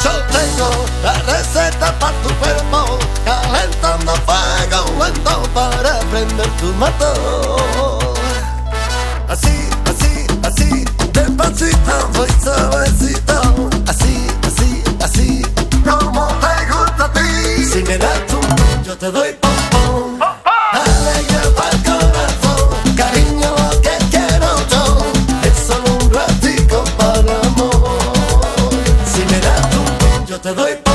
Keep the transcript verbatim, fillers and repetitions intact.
Yo tengo la receta para tu cuerpo, calentando fuego lento para prender tu motor. Así, así, así, despacito, voy suavecito. Así, así, así, como te gusta a ti. Si me das tú, yo te doy pompón. Alegría pa'l corazón, cariño, lo que quiero yo es solo un ratico para el amor. Si me das tú, yo te doy pompón.